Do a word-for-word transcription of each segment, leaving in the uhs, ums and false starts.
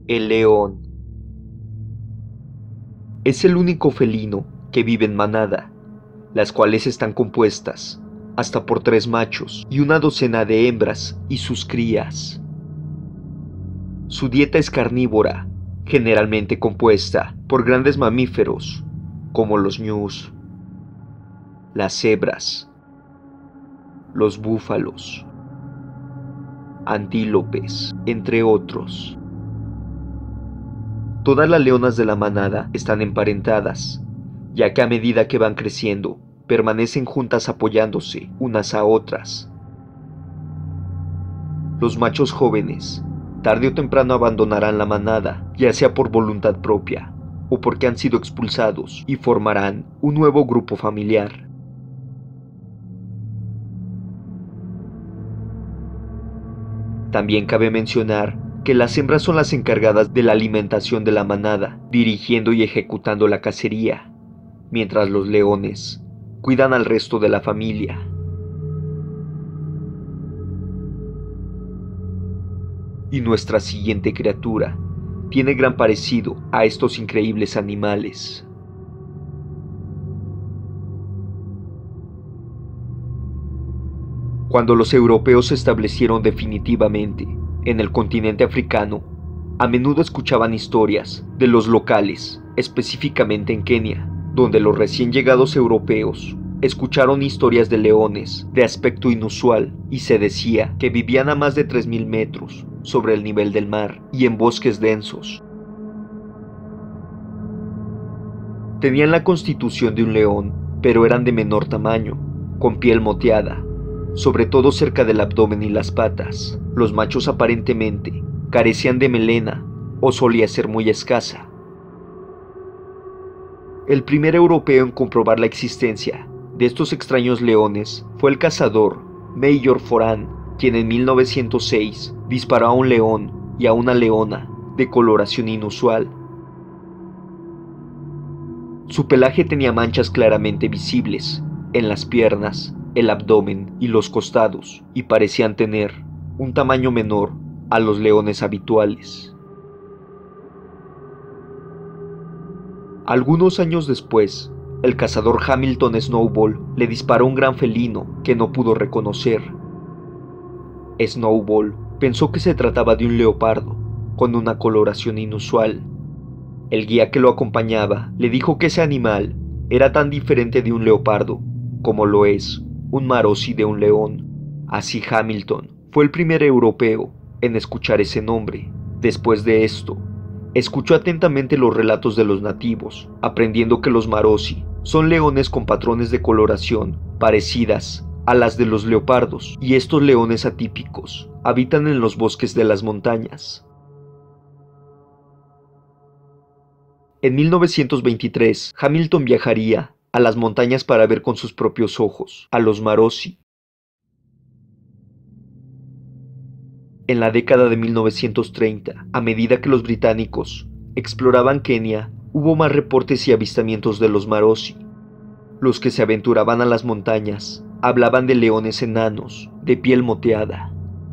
El león es el único felino que vive en manada, las cuales están compuestas hasta por tres machos y una docena de hembras y sus crías. Su dieta es carnívora, generalmente compuesta por grandes mamíferos como los ñus, las cebras, los búfalos, antílopes, entre otros. Todas las leonas de la manada están emparentadas, ya que a medida que van creciendo, permanecen juntas apoyándose unas a otras. Los machos jóvenes, tarde o temprano abandonarán la manada, ya sea por voluntad propia o porque han sido expulsados, y formarán un nuevo grupo familiar. También cabe mencionar que las hembras son las encargadas de la alimentación de la manada, dirigiendo y ejecutando la cacería, mientras los leones cuidan al resto de la familia. Y nuestra siguiente criatura tiene gran parecido a estos increíbles animales. Cuando los europeos se establecieron definitivamente en el continente africano, a menudo escuchaban historias de los locales, específicamente en Kenia, donde los recién llegados europeos escucharon historias de leones de aspecto inusual y se decía que vivían a más de tres mil metros sobre el nivel del mar y en bosques densos. Tenían la constitución de un león, pero eran de menor tamaño, con piel moteada, sobre todo cerca del abdomen y las patas. Los machos aparentemente carecían de melena o solía ser muy escasa. El primer europeo en comprobar la existencia de estos extraños leones fue el cazador Major Foran, quien en mil novecientos seis disparó a un león y a una leona de coloración inusual. Su pelaje tenía manchas claramente visibles en las piernas, el abdomen y los costados, y parecían tener un tamaño menor a los leones habituales. Algunos años después, el cazador Hamilton Snowball le disparó a un gran felino que no pudo reconocer. Snowball pensó que se trataba de un leopardo, con una coloración inusual. El guía que lo acompañaba le dijo que ese animal era tan diferente de un leopardo como lo es un marosi de un león. Así Hamilton fue el primer europeo en escuchar ese nombre. Después de esto, escuchó atentamente los relatos de los nativos, aprendiendo que los marosi son leones con patrones de coloración parecidas a las de los leopardos, y estos leones atípicos habitan en los bosques de las montañas. En mil novecientos veintitrés, Hamilton viajaría a las montañas para ver con sus propios ojos a los marosi. En la década de mil novecientos treinta, a medida que los británicos exploraban Kenia, hubo más reportes y avistamientos de los marosi. Los que se aventuraban a las montañas hablaban de leones enanos, de piel moteada.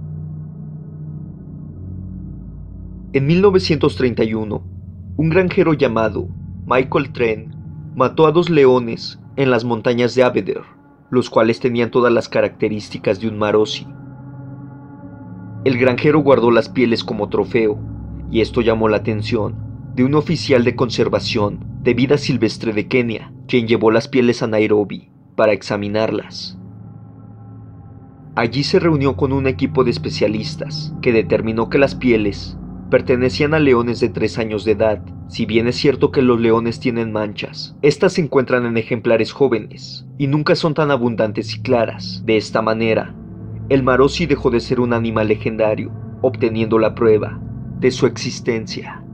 En mil novecientos treinta y uno, un granjero llamado Michael Trent mató a dos leones en las montañas de Aberdare, los cuales tenían todas las características de un marosi. El granjero guardó las pieles como trofeo, y esto llamó la atención de un oficial de conservación de vida silvestre de Kenia, quien llevó las pieles a Nairobi para examinarlas. Allí se reunió con un equipo de especialistas que determinó que las pieles pertenecían a leones de tres años de edad. Si bien es cierto que los leones tienen manchas, estas se encuentran en ejemplares jóvenes y nunca son tan abundantes y claras. De esta manera, el marosi dejó de ser un animal legendario, obteniendo la prueba de su existencia.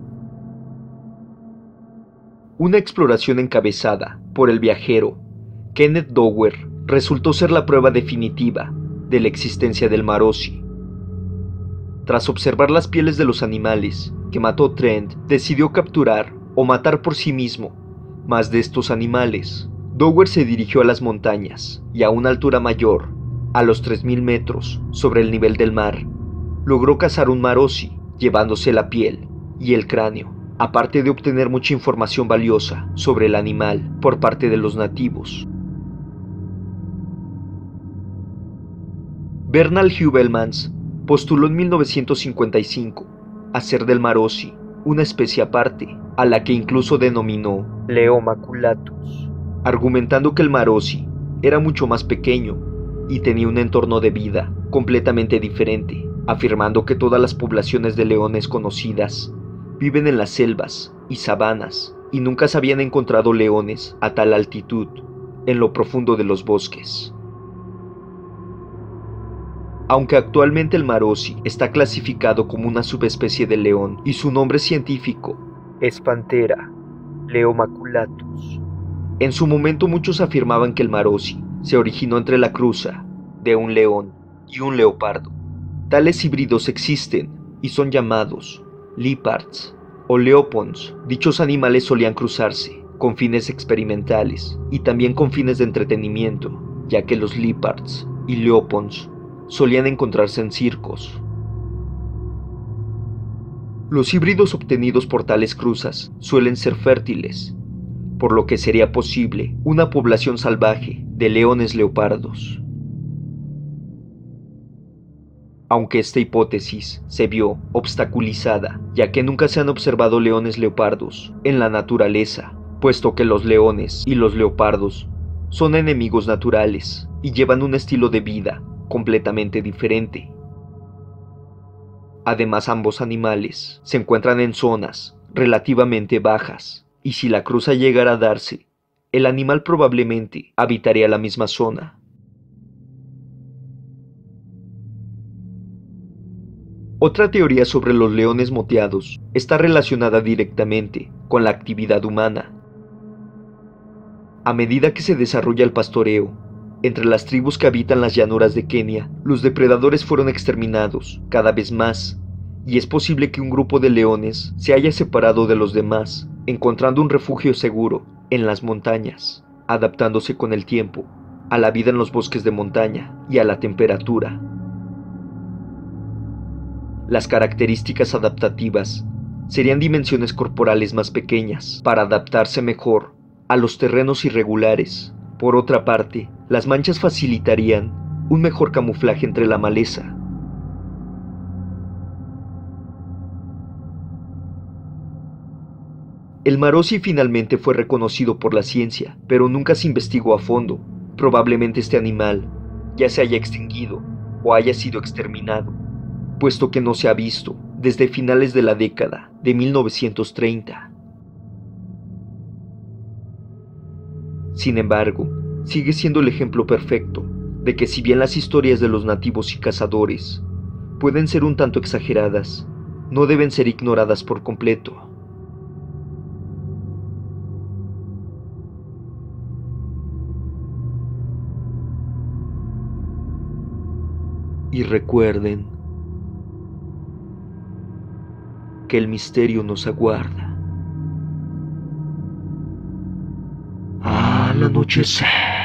Una exploración encabezada por el viajero Kenneth Dower resultó ser la prueba definitiva de la existencia del marosi. Tras observar las pieles de los animales que mató Trent, decidió capturar o matar por sí mismo más de estos animales. Dower se dirigió a las montañas y a una altura mayor, a los tres mil metros sobre el nivel del mar, logró cazar un marosi, llevándose la piel y el cráneo, aparte de obtener mucha información valiosa sobre el animal por parte de los nativos. Bernal Heuvelmans postuló en mil novecientos cincuenta y cinco hacer del marosi una especie aparte, a la que incluso denominó Leo maculatus, argumentando que el marosi era mucho más pequeño y tenía un entorno de vida completamente diferente, afirmando que todas las poblaciones de leones conocidas viven en las selvas y sabanas y nunca se habían encontrado leones a tal altitud en lo profundo de los bosques. Aunque actualmente el marosi está clasificado como una subespecie de león y su nombre científico es Panthera leomaculatus, en su momento muchos afirmaban que el marosi se originó entre la cruza de un león y un leopardo. Tales híbridos existen y son llamados leopards o leopons. Dichos animales solían cruzarse con fines experimentales y también con fines de entretenimiento, ya que los leopards y leopons solían encontrarse en circos. Los híbridos obtenidos por tales cruzas suelen ser fértiles, por lo que sería posible una población salvaje de leones leopardos. Aunque esta hipótesis se vio obstaculizada, ya que nunca se han observado leones leopardos en la naturaleza, puesto que los leones y los leopardos son enemigos naturales y llevan un estilo de vida completamente diferente. Además, ambos animales se encuentran en zonas relativamente bajas, y si la cruza llegara a darse, el animal probablemente habitaría la misma zona. Otra teoría sobre los leones moteados está relacionada directamente con la actividad humana. A medida que se desarrolla el pastoreo entre las tribus que habitan las llanuras de Kenia, los depredadores fueron exterminados cada vez más, y es posible que un grupo de leones se haya separado de los demás, encontrando un refugio seguro en las montañas, adaptándose con el tiempo a la vida en los bosques de montaña y a la temperatura. Las características adaptativas serían dimensiones corporales más pequeñas para adaptarse mejor a los terrenos irregulares. Por otra parte, las manchas facilitarían un mejor camuflaje entre la maleza. El marosi finalmente fue reconocido por la ciencia, pero nunca se investigó a fondo. Probablemente este animal ya se haya extinguido o haya sido exterminado, puesto que no se ha visto desde finales de la década de mil novecientos treinta. Sin embargo, sigue siendo el ejemplo perfecto de que si bien las historias de los nativos y cazadores pueden ser un tanto exageradas, no deben ser ignoradas por completo. Y recuerden que el misterio nos aguarda al anochecer.